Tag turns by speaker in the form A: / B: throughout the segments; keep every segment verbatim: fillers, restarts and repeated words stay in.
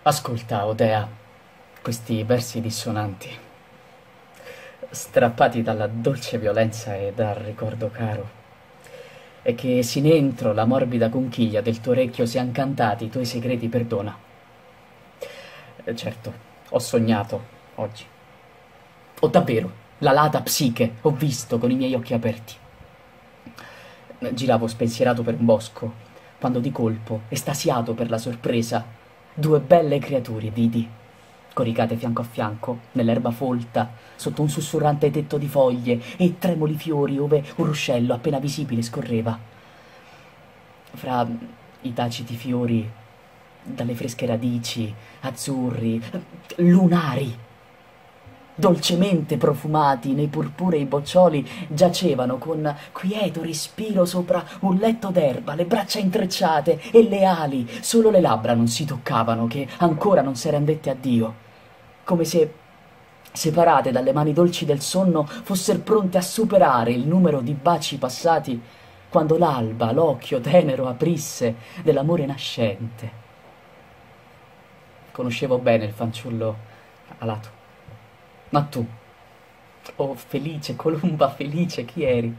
A: Ascolta, Odea, questi versi dissonanti, strappati dalla dolce violenza e dal ricordo caro, e che sin entro la morbida conchiglia del tuo orecchio sian cantati i tuoi segreti, perdona. Eh, certo, ho sognato oggi. Ho davvero, l'alata psiche, ho visto con i miei occhi aperti. Giravo spensierato per un bosco, quando di colpo, estasiato per la sorpresa, due belle creature vidi, coricate fianco a fianco, nell'erba folta, sotto un sussurrante tetto di foglie e tremoli fiori ove un ruscello appena visibile scorreva. Fra i taciti fiori, dalle fresche radici, azzurri, lunari, dolcemente profumati nei purpurei boccioli, giacevano con quieto respiro sopra un letto d'erba, le braccia intrecciate e le ali, solo le labbra non si toccavano, che ancora non s'eran dette addio, come se, separate dalle mani dolci del sonno, fosser pronte a superare il numero di baci passati quando l'alba l'occhio tenero aprisse dell'amore nascente. Conoscevo bene il fanciullo alato. Ma tu, oh felice colomba felice, chi eri?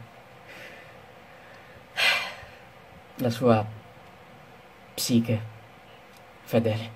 A: La sua psiche fedele.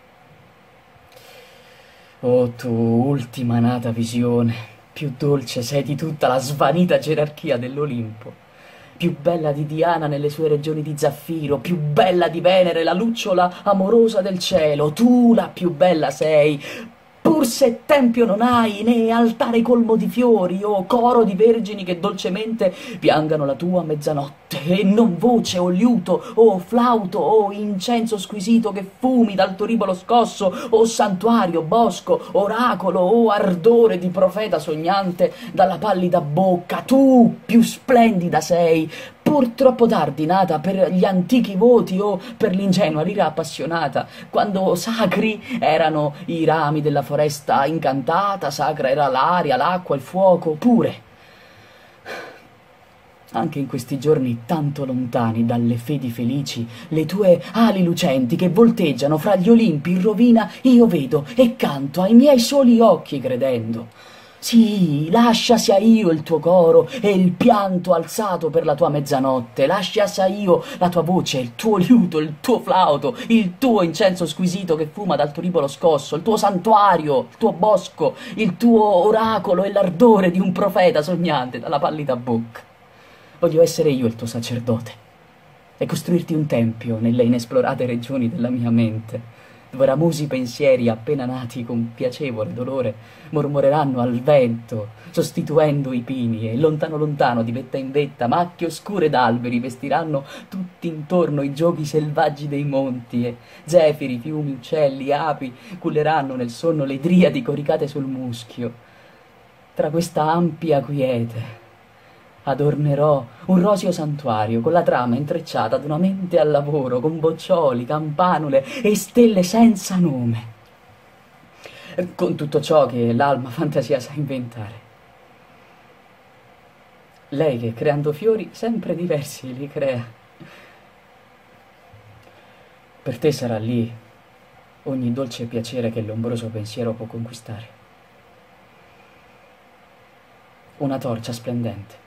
A: Oh tu, ultima nata visione, più dolce sei di tutta la svanita gerarchia dell'Olimpo, più bella di Diana nelle sue regioni di zaffiro, più bella di Venere, la lucciola amorosa del cielo, tu la più bella sei, pur se tempio non hai, né altare colmo di fiori, o coro di vergini che dolcemente piangano la tua mezzanotte, e non voce o liuto, o flauto, o incenso squisito che fumi dal tuo ribolo scosso, o santuario, bosco, oracolo, o ardore di profeta sognante dalla pallida bocca, tu più splendida sei, pur troppo tardi nata per gli antichi voti o per l'ingenua lira appassionata, quando sacri erano i rami della foresta incantata, sacra era l'aria, l'acqua, il fuoco, pure. Anche in questi giorni tanto lontani dalle fedi felici, le tue ali lucenti che volteggiano fra gli Olimpi in rovina, io vedo e canto ai miei soli occhi credendo. Sì, lascia sia io il tuo coro e il pianto alzato per la tua mezzanotte, lascia sia io la tua voce, il tuo liuto, il tuo flauto, il tuo incenso squisito che fuma dal tuo ribolo scosso, il tuo santuario, il tuo bosco, il tuo oracolo e l'ardore di un profeta sognante dalla pallida bocca. Voglio essere io il tuo sacerdote e costruirti un tempio nelle inesplorate regioni della mia mente, dove ramosi pensieri appena nati con piacevole dolore mormoreranno al vento, sostituendo i pini, e lontano lontano, di vetta in vetta, macchie oscure d'alberi vestiranno tutti intorno i giochi selvaggi dei monti, e zefiri, fiumi, uccelli, api culleranno nel sonno le driadi coricate sul muschio. Tra questa ampia quiete adornerò un roseo santuario con la trama intrecciata ad una mente al lavoro, con boccioli, campanule e stelle senza nome, con tutto ciò che l'alma fantasia sa inventare. Lei che, creando fiori sempre diversi, li crea. Per te sarà lì ogni dolce piacere che l'ombroso pensiero può conquistare. Una torcia splendente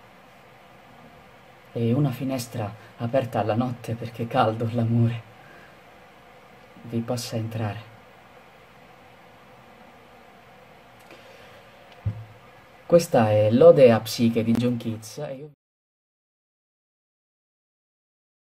A: e una finestra aperta alla notte perché caldo l'amore vi possa entrare. Questa è l'Ode a Psiche di John Keats. E io